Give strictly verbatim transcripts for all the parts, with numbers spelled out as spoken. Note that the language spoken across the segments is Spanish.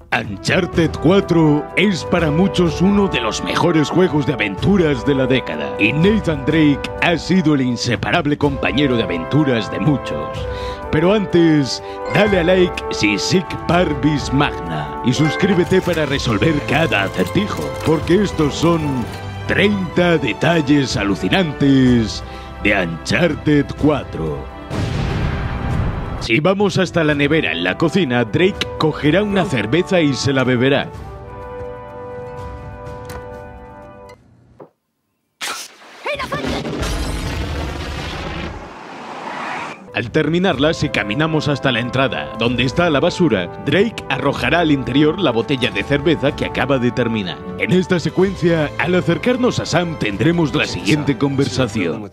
Uncharted cuatro es para muchos uno de los mejores juegos de aventuras de la década, y Nathan Drake ha sido el inseparable compañero de aventuras de muchos. Pero antes, dale a like si sic parvis magna y suscríbete para resolver cada acertijo, porque estos son treinta detalles alucinantes de Uncharted cuatro. Si vamos hasta la nevera en la cocina, Drake cogerá una cerveza y se la beberá. Al terminarla, si caminamos hasta la entrada, donde está la basura, Drake arrojará al interior la botella de cerveza que acaba de terminar. En esta secuencia, al acercarnos a Sam, tendremos la siguiente conversación.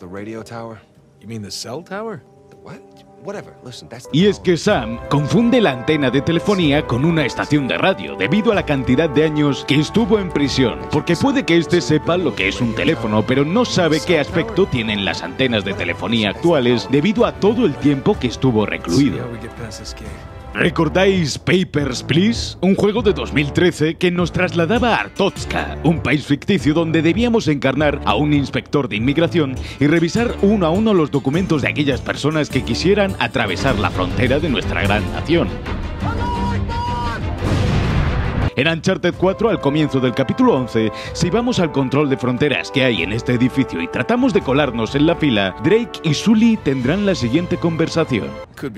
Y es que Sam confunde la antena de telefonía con una estación de radio debido a la cantidad de años que estuvo en prisión, porque puede que éste sepa lo que es un teléfono, pero no sabe qué aspecto tienen las antenas de telefonía actuales debido a todo el tiempo que estuvo recluido. ¿Recordáis Papers, Please? Un juego de dos mil trece que nos trasladaba a Artotska, un país ficticio donde debíamos encarnar a un inspector de inmigración y revisar uno a uno los documentos de aquellas personas que quisieran atravesar la frontera de nuestra gran nación. En Uncharted cuatro, al comienzo del capítulo once, si vamos al control de fronteras que hay en este edificio y tratamos de colarnos en la fila, Drake y Sully tendrán la siguiente conversación.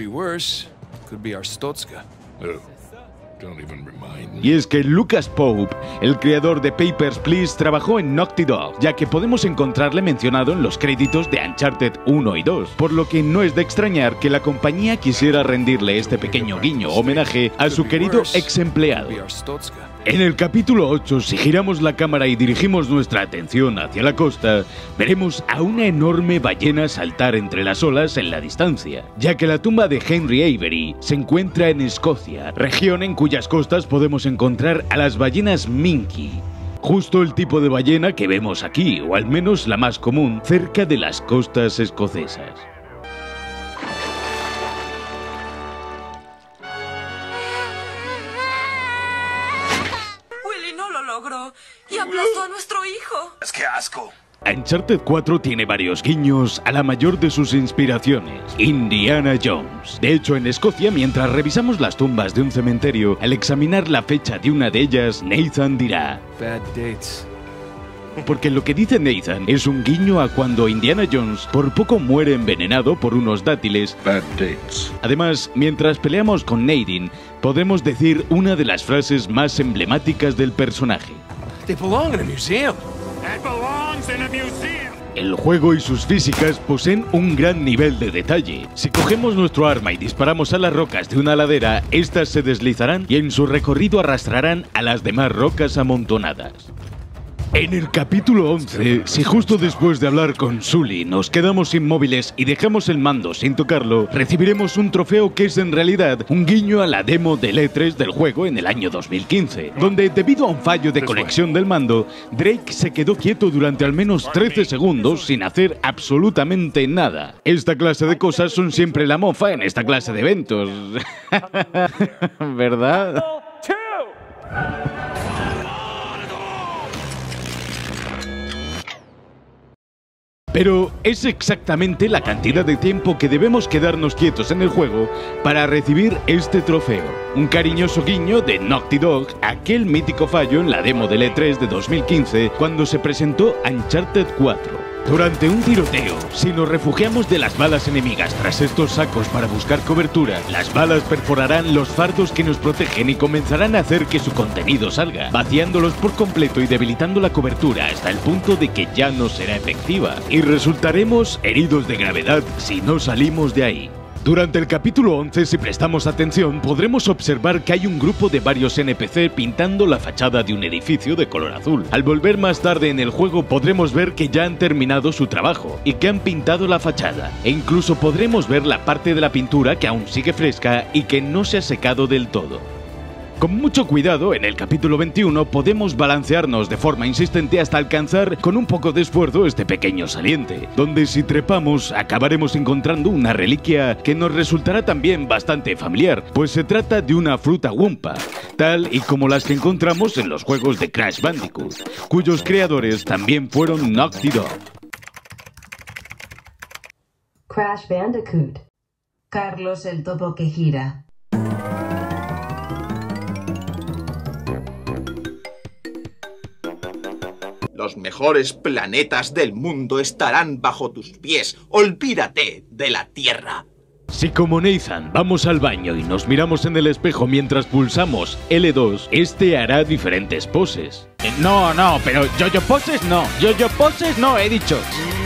Y es que Lucas Pope, el creador de Papers, Please, trabajó en Naughty Dog, ya que podemos encontrarle mencionado en los créditos de Uncharted uno y dos, por lo que no es de extrañar que la compañía quisiera rendirle este pequeño guiño homenaje a su querido ex empleado. En el capítulo ocho, si giramos la cámara y dirigimos nuestra atención hacia la costa, veremos a una enorme ballena saltar entre las olas en la distancia, ya que la tumba de Henry Avery se encuentra en Escocia, región en cuyas costas podemos encontrar a las ballenas minke. Justo el tipo de ballena que vemos aquí, o al menos la más común, cerca de las costas escocesas. Y aplastó a nuestro hijo. ¡Es que asco! Uncharted cuatro tiene varios guiños a la mayor de sus inspiraciones, Indiana Jones. De hecho, en Escocia, mientras revisamos las tumbas de un cementerio, al examinar la fecha de una de ellas, Nathan dirá: Bad dates. Porque lo que dice Nathan es un guiño a cuando Indiana Jones por poco muere envenenado por unos dátiles. Bad dates. Además, mientras peleamos con Nadine, podemos decir una de las frases más emblemáticas del personaje. They belong in a museum. It belongs in a museum. El juego y sus físicas poseen un gran nivel de detalle. Si cogemos nuestro arma y disparamos a las rocas de una ladera, estas se deslizarán y en su recorrido arrastrarán a las demás rocas amontonadas. En el capítulo once, si justo después de hablar con Sully nos quedamos inmóviles y dejamos el mando sin tocarlo, recibiremos un trofeo que es en realidad un guiño a la demo del E tres del juego en el año dos mil quince, donde debido a un fallo de conexión del mando, Drake se quedó quieto durante al menos trece segundos sin hacer absolutamente nada. Esta clase de cosas son siempre la mofa en esta clase de eventos. ¿Verdad? Pero es exactamente la cantidad de tiempo que debemos quedarnos quietos en el juego para recibir este trofeo. Un cariñoso guiño de Naughty Dog a aquel mítico fallo en la demo del E tres de dos mil quince cuando se presentó Uncharted cuatro. Durante un tiroteo, si nos refugiamos de las balas enemigas tras estos sacos para buscar cobertura, las balas perforarán los fardos que nos protegen y comenzarán a hacer que su contenido salga, vaciándolos por completo y debilitando la cobertura hasta el punto de que ya no será efectiva, y resultaremos heridos de gravedad si no salimos de ahí. Durante el capítulo once, si prestamos atención, podremos observar que hay un grupo de varios N P C pintando la fachada de un edificio de color azul. Al volver más tarde en el juego podremos ver que ya han terminado su trabajo y que han pintado la fachada, e incluso podremos ver la parte de la pintura que aún sigue fresca y que no se ha secado del todo. Con mucho cuidado, en el capítulo veintiuno podemos balancearnos de forma insistente hasta alcanzar con un poco de esfuerzo este pequeño saliente, donde si trepamos acabaremos encontrando una reliquia que nos resultará también bastante familiar, pues se trata de una fruta Wumpa, tal y como las que encontramos en los juegos de Crash Bandicoot, cuyos creadores también fueron Naughty Dog. Crash Bandicoot. Carlos el topo que gira. Los mejores planetas del mundo estarán bajo tus pies. Olvídate de la Tierra. Si como Nathan vamos al baño y nos miramos en el espejo mientras pulsamos L dos, este hará diferentes poses. Eh, no, no, pero yo-yo poses no. Yo-yo poses no, he dicho.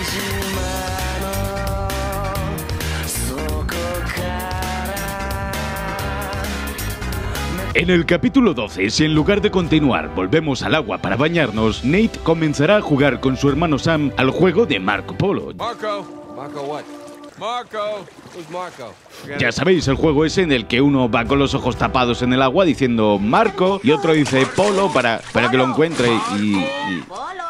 En el capítulo doce, si en lugar de continuar volvemos al agua para bañarnos, Nate comenzará a jugar con su hermano Sam al juego de Marco Polo. Marco. Marco what? Marco. Who's Marco? Ya sabéis, el juego ese en el que uno va con los ojos tapados en el agua diciendo Marco y otro dice Polo para, para que lo encuentre y... y...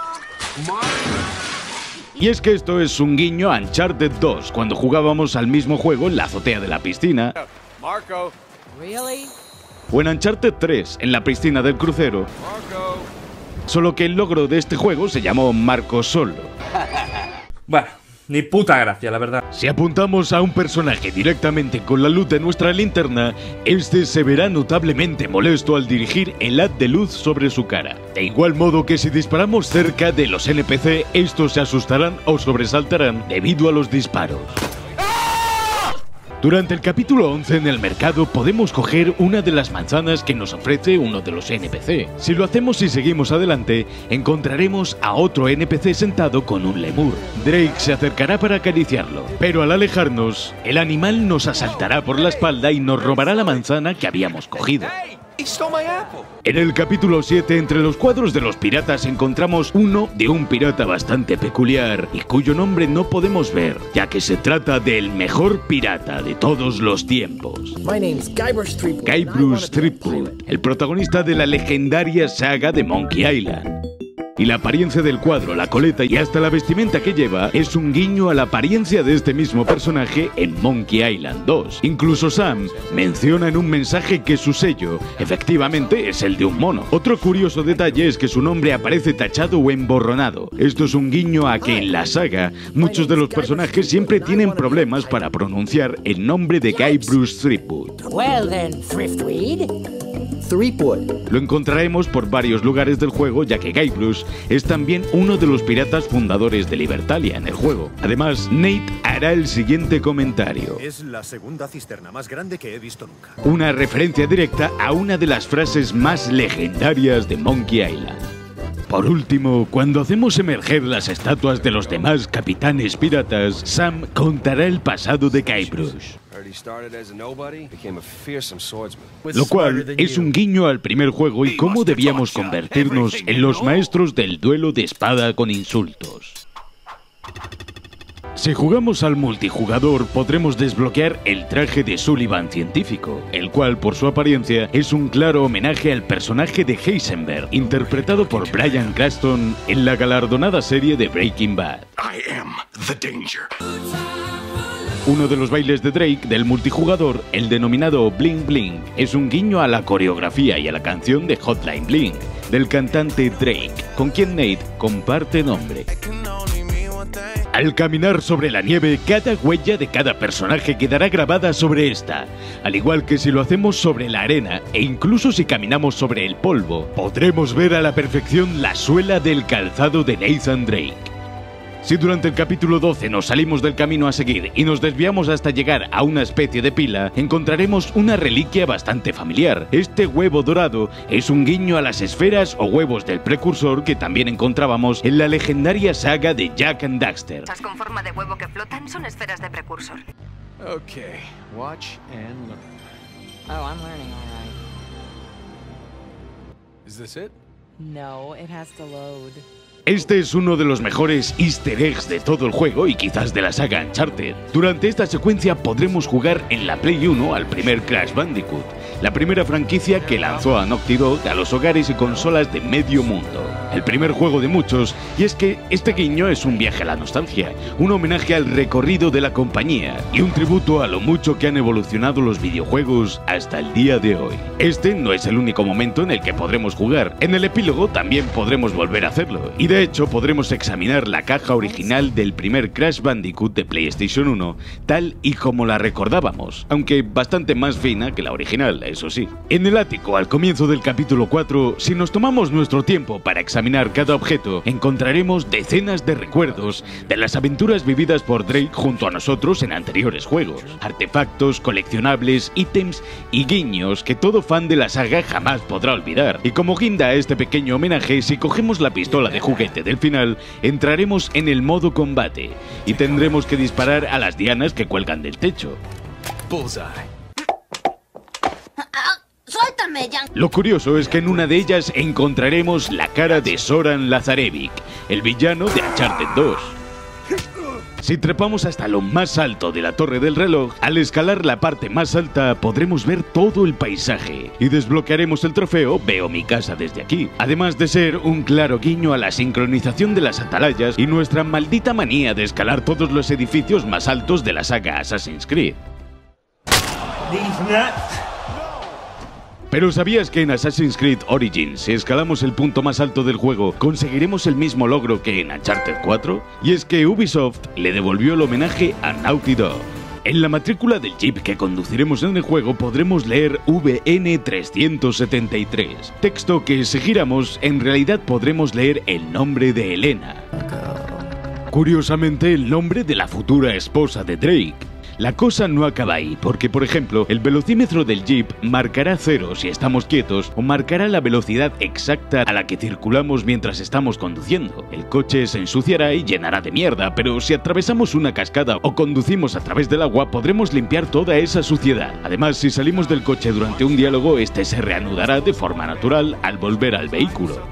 Y es que esto es un guiño a Uncharted dos, cuando jugábamos al mismo juego en la azotea de la piscina. Marco. Really? O en Uncharted tres, en la piscina del crucero. Marco. Solo que el logro de este juego se llamó Marco Solo. Bueno, ni puta gracia, la verdad. Si apuntamos a un personaje directamente con la luz de nuestra linterna, este se verá notablemente molesto al dirigir el haz de luz sobre su cara. De igual modo que si disparamos cerca de los N P C, estos se asustarán o sobresaltarán debido a los disparos. Durante el capítulo once en el mercado podemos coger una de las manzanas que nos ofrece uno de los N P C. Si lo hacemos y seguimos adelante, encontraremos a otro N P C sentado con un lemur. Drake se acercará para acariciarlo, pero al alejarnos, el animal nos asaltará por la espalda y nos robará la manzana que habíamos cogido. He stole my apple. En el capítulo siete, entre los cuadros de los piratas, encontramos uno de un pirata bastante peculiar y cuyo nombre no podemos ver, ya que se trata del mejor pirata de todos los tiempos. Guybrush Threepwood, el protagonista de la legendaria saga de Monkey Island. Y la apariencia del cuadro, la coleta y hasta la vestimenta que lleva es un guiño a la apariencia de este mismo personaje en Monkey Island dos. Incluso Sam menciona en un mensaje que su sello efectivamente es el de un mono. Otro curioso detalle es que su nombre aparece tachado o emborronado. Esto es un guiño a que en la saga muchos de los personajes siempre tienen problemas para pronunciar el nombre de Guybrush Threepwood. Well then, Thriftweed. Lo encontraremos por varios lugares del juego, ya que Guybrush es también uno de los piratas fundadores de Libertalia en el juego. Además, Nate hará el siguiente comentario. Es la segunda cisterna más grande que he visto nunca. Una referencia directa a una de las frases más legendarias de Monkey Island. Por último, cuando hacemos emerger las estatuas de los demás capitanes piratas, Sam contará el pasado de Guybrush. Lo cual es un guiño al primer juego y cómo debíamos convertirnos en los maestros del duelo de espada con insultos. Si jugamos al multijugador, podremos desbloquear el traje de Sullivan científico, el cual por su apariencia es un claro homenaje al personaje de Heisenberg, interpretado por Bryan Cranston en la galardonada serie de Breaking Bad. I am the danger. Uno de los bailes de Drake del multijugador, el denominado Bling Bling, es un guiño a la coreografía y a la canción de Hotline Bling, del cantante Drake, con quien Nate comparte nombre. Al caminar sobre la nieve, cada huella de cada personaje quedará grabada sobre esta, al igual que si lo hacemos sobre la arena e incluso si caminamos sobre el polvo, podremos ver a la perfección la suela del calzado de Nathan Drake. Si durante el capítulo doce nos salimos del camino a seguir y nos desviamos hasta llegar a una especie de pila, encontraremos una reliquia bastante familiar. Este huevo dorado es un guiño a las esferas o huevos del precursor que también encontrábamos en la legendaria saga de Jak and Daxter. Las con forma de huevo que flotan son esferas de precursor. Okay, watch and learn. Oh, I'm learning all right. Is this it? No, it has to load. Este es uno de los mejores easter eggs de todo el juego y quizás de la saga Uncharted. Durante esta secuencia podremos jugar en la Play uno al primer Crash Bandicoot, la primera franquicia que lanzó a Naughty Dog a los hogares y consolas de medio mundo. El primer juego de muchos, y es que este guiño es un viaje a la nostalgia, un homenaje al recorrido de la compañía y un tributo a lo mucho que han evolucionado los videojuegos hasta el día de hoy. Este no es el único momento en el que podremos jugar, en el epílogo también podremos volver a hacerlo, y de hecho podremos examinar la caja original del primer Crash Bandicoot de PlayStation uno, tal y como la recordábamos, aunque bastante más fina que la original, eso sí. En el ático, al comienzo del capítulo cuatro, si nos tomamos nuestro tiempo para examinar cada objeto, encontraremos decenas de recuerdos de las aventuras vividas por Drake junto a nosotros en anteriores juegos, artefactos, coleccionables, ítems y guiños que todo fan de la saga jamás podrá olvidar. Y como guinda a este pequeño homenaje, si cogemos la pistola de juguete del final, entraremos en el modo combate y tendremos que disparar a las dianas que cuelgan del techo. Bullseye. ¡Suéltame, Jan! Lo curioso es que en una de ellas encontraremos la cara de Zoran Lazarevic, el villano de Uncharted dos. Si trepamos hasta lo más alto de la torre del reloj, al escalar la parte más alta podremos ver todo el paisaje y desbloquearemos el trofeo Veo mi casa desde aquí, además de ser un claro guiño a la sincronización de las atalayas y nuestra maldita manía de escalar todos los edificios más altos de la saga Assassin's Creed. Pero ¿sabías que en Assassin's Creed Origins, si escalamos el punto más alto del juego, conseguiremos el mismo logro que en Uncharted cuatro? Y es que Ubisoft le devolvió el homenaje a Naughty Dog. En la matrícula del jeep que conduciremos en el juego podremos leer V N trescientos setenta y tres, texto que si giramos en realidad podremos leer el nombre de Elena. Curiosamente el nombre de la futura esposa de Drake. La cosa no acaba ahí, porque por ejemplo, el velocímetro del Jeep marcará cero si estamos quietos o marcará la velocidad exacta a la que circulamos mientras estamos conduciendo. El coche se ensuciará y llenará de mierda, pero si atravesamos una cascada o conducimos a través del agua podremos limpiar toda esa suciedad. Además, si salimos del coche durante un diálogo, este se reanudará de forma natural al volver al vehículo.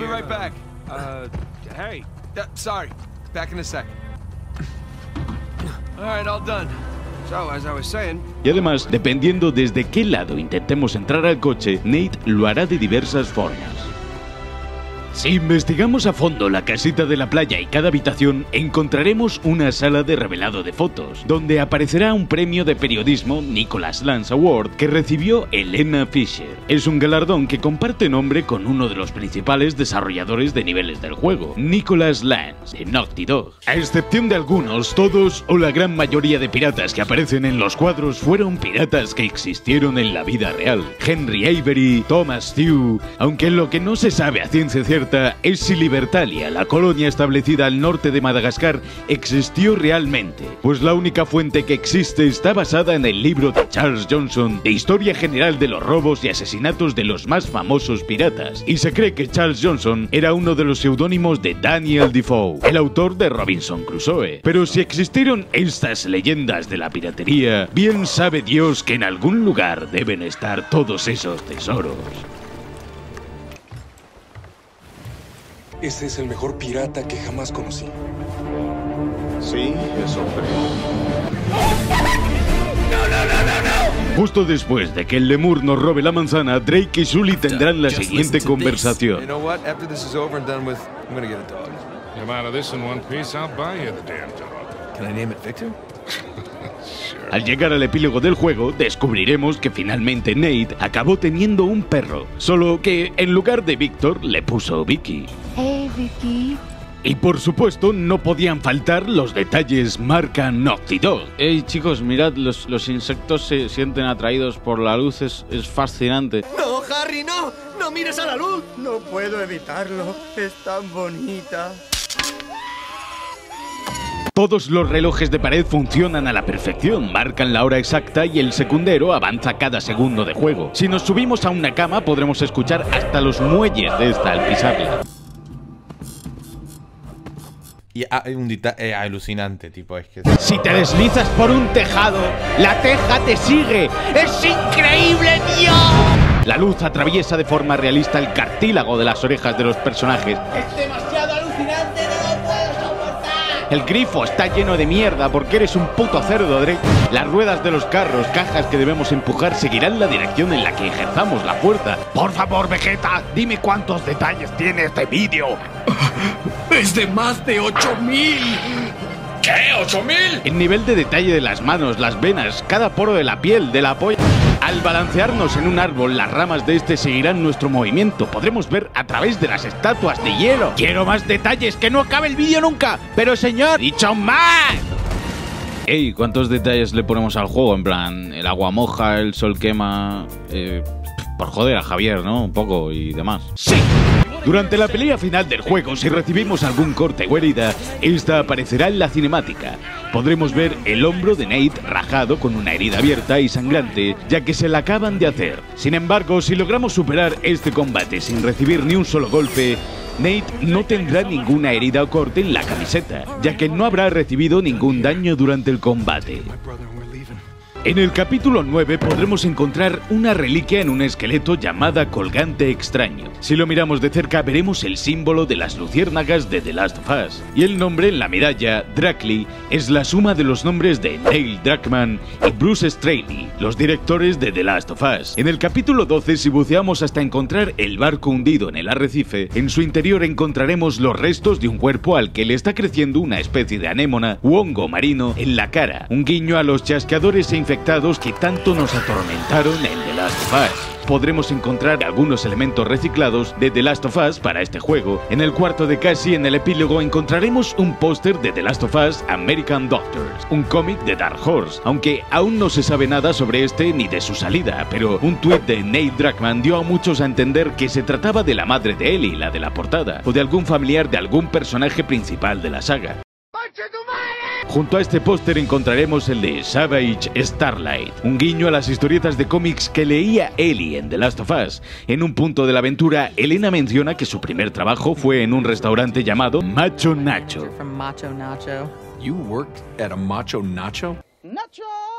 Y además, dependiendo desde qué lado intentemos entrar al coche, Nate lo hará de diversas formas. Si investigamos a fondo la casita de la playa y cada habitación, encontraremos una sala de revelado de fotos, donde aparecerá un premio de periodismo Nicholas Lance Award que recibió Elena Fisher. Es un galardón que comparte nombre con uno de los principales desarrolladores de niveles del juego, Nicholas Lance, de Naughty Dog. A excepción de algunos, todos o la gran mayoría de piratas que aparecen en los cuadros fueron piratas que existieron en la vida real. Henry Avery, Thomas Tew, aunque lo que no se sabe a ciencia cierta es si Libertalia, la colonia establecida al norte de Madagascar, existió realmente, pues la única fuente que existe está basada en el libro de Charles Johnson de Historia General de los Robos y Asesinatos de los más famosos piratas, y se cree que Charles Johnson era uno de los seudónimos de Daniel Defoe, el autor de Robinson Crusoe. Pero si existieron estas leyendas de la piratería, bien sabe Dios que en algún lugar deben estar todos esos tesoros. Este es el mejor pirata que jamás conocí. Sí, eso creo. ¡No, no, no, no, no! Justo después de que el lemur nos robe la manzana, Drake y Sully tendrán la siguiente conversación. You know what? After this is over and done with, I'm gonna get a dog. I'm out of this in one piece, I'll buy you the damn dog. Can I name it Victor? Al llegar al epílogo del juego, descubriremos que finalmente Nate acabó teniendo un perro, solo que en lugar de Víctor le puso Vicky. Hey, Vicky. Y por supuesto no podían faltar los detalles marca Naughty Dog. Hey chicos, mirad, los, los insectos se sienten atraídos por la luz, es, es fascinante. ¡No, Harry, no! ¡No mires a la luz! No puedo evitarlo, es tan bonita. Todos los relojes de pared funcionan a la perfección, marcan la hora exacta y el secundero avanza cada segundo de juego. Si nos subimos a una cama podremos escuchar hasta los muelles de esta al pisarla. Y hay un detalle eh, alucinante, tipo, es que... Si te deslizas por un tejado, la teja te sigue. ¡Es increíble, Dios! La luz atraviesa de forma realista el cartílago de las orejas de los personajes. ¡Es demasiado alucinante, no lo puedo soportar! El grifo está lleno de mierda porque eres un puto cerdo, Drake. Las ruedas de los carros, cajas que debemos empujar, seguirán la dirección en la que ejerzamos la fuerza. Por favor, Vegeta, dime cuántos detalles tiene este vídeo. ¡Es de más de ocho mil! ¿Qué? ¿ocho mil? El nivel de detalle de las manos, las venas, cada poro de la piel, de la polla. Al balancearnos en un árbol, las ramas de este seguirán nuestro movimiento. Podremos ver a través de las estatuas de hielo. Quiero más detalles, que no acabe el vídeo nunca. Pero señor, dicho más. Ey, ¿cuántos detalles le ponemos al juego? En plan, el agua moja, el sol quema... Eh, por joder a Javier, ¿no? Un poco y demás. ¡Sí! Durante la pelea final del juego, si recibimos algún corte o herida, esta aparecerá en la cinemática. Podremos ver el hombro de Nate rajado con una herida abierta y sangrante, ya que se la acaban de hacer. Sin embargo, si logramos superar este combate sin recibir ni un solo golpe, Nate no tendrá ninguna herida o corte en la camiseta, ya que no habrá recibido ningún daño durante el combate. En el capítulo nueve podremos encontrar una reliquia en un esqueleto llamada Colgante Extraño. Si lo miramos de cerca veremos el símbolo de las luciérnagas de The Last of Us. Y el nombre en la medalla, Dracly, es la suma de los nombres de Neil Druckmann y Bruce Straley, los directores de The Last of Us. En el capítulo doce, si buceamos hasta encontrar el barco hundido en el arrecife, en su interior encontraremos los restos de un cuerpo al que le está creciendo una especie de anémona u hongo marino en la cara, un guiño a los chasqueadores e infectados que tanto nos atormentaron en The Last of Us. Podremos encontrar algunos elementos reciclados de The Last of Us para este juego. En el cuarto de Cassie, en el epílogo, encontraremos un póster de The Last of Us American Doctors, un cómic de Dark Horse, aunque aún no se sabe nada sobre este ni de su salida, pero un tuit de Neil Druckmann dio a muchos a entender que se trataba de la madre de Ellie, la de la portada, o de algún familiar de algún personaje principal de la saga. Junto a este póster encontraremos el de Savage Starlight, un guiño a las historietas de cómics que leía Ellie en The Last of Us. En un punto de la aventura, Elena menciona que su primer trabajo fue en un restaurante llamado Macho Nacho. Macho Nacho. You worked at a Macho Nacho? Nacho.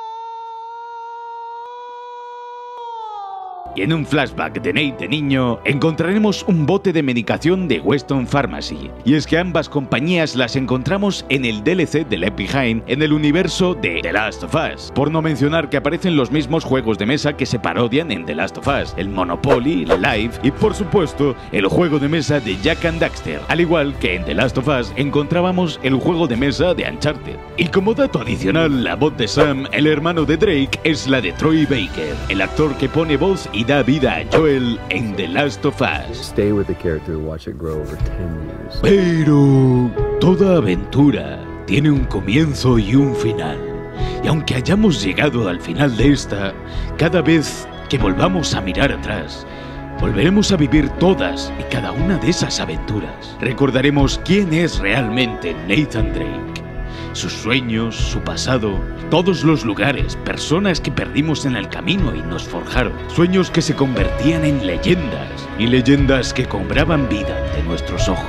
Y en un flashback de Nate de niño, encontraremos un bote de medicación de Weston Pharmacy. Y es que ambas compañías las encontramos en el D L C de Left Behind en el universo de The Last of Us. Por no mencionar que aparecen los mismos juegos de mesa que se parodian en The Last of Us, el Monopoly, Live y por supuesto el juego de mesa de Jak and Daxter. Al igual que en The Last of Us encontrábamos el juego de mesa de Uncharted. Y como dato adicional, la voz de Sam, el hermano de Drake, es la de Troy Baker, el actor que pone voz y da vida a Joel en The Last of Us. Stay with the character and watch it grow over ten years. Pero toda aventura tiene un comienzo y un final. Y aunque hayamos llegado al final de esta, cada vez que volvamos a mirar atrás, volveremos a vivir todas y cada una de esas aventuras. Recordaremos quién es realmente Nathan Drake. Sus sueños, su pasado, todos los lugares, personas que perdimos en el camino y nos forjaron. Sueños que se convertían en leyendas y leyendas que cobraban vida ante nuestros ojos.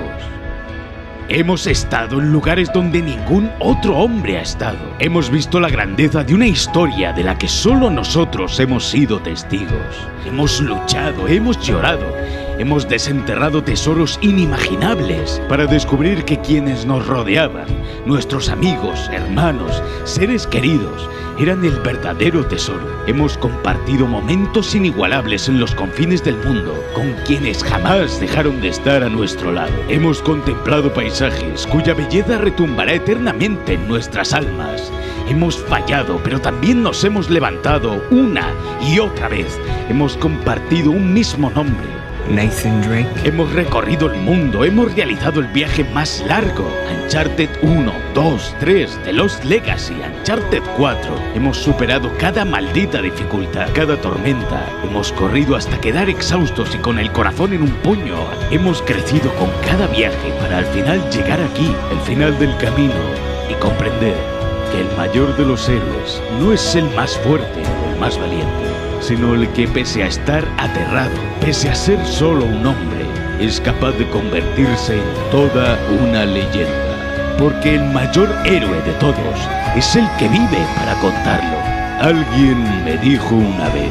Hemos estado en lugares donde ningún otro hombre ha estado. Hemos visto la grandeza de una historia de la que solo nosotros hemos sido testigos. Hemos luchado, hemos llorado, hemos desenterrado tesoros inimaginables para descubrir que quienes nos rodeaban, nuestros amigos, hermanos, seres queridos, eran el verdadero tesoro. Hemos compartido momentos inigualables en los confines del mundo con quienes jamás dejaron de estar a nuestro lado. Hemos contemplado paisajes cuya belleza retumbará eternamente en nuestras almas. Hemos fallado, pero también nos hemos levantado una y otra vez. Hemos compartido un mismo nombre: Nathan Drake. Hemos recorrido el mundo, hemos realizado el viaje más largo. Uncharted uno, dos, tres, The Lost Legacy, Uncharted cuatro. Hemos superado cada maldita dificultad, cada tormenta. Hemos corrido hasta quedar exhaustos y con el corazón en un puño. Hemos crecido con cada viaje para al final llegar aquí, el final del camino, y comprender que el mayor de los héroes no es el más fuerte o el más valiente, sino el que, pese a estar aterrado, pese a ser solo un hombre, es capaz de convertirse en toda una leyenda. Porque el mayor héroe de todos es el que vive para contarlo. Alguien me dijo una vez: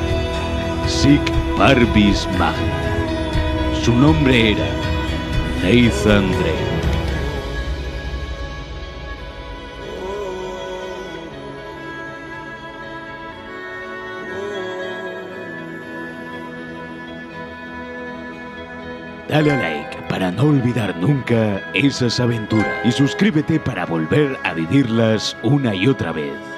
Sic Parvis Magna. Su nombre era Nathan Drake. dale a like para no olvidar nunca esas aventuras y suscríbete para volver a vivirlas una y otra vez.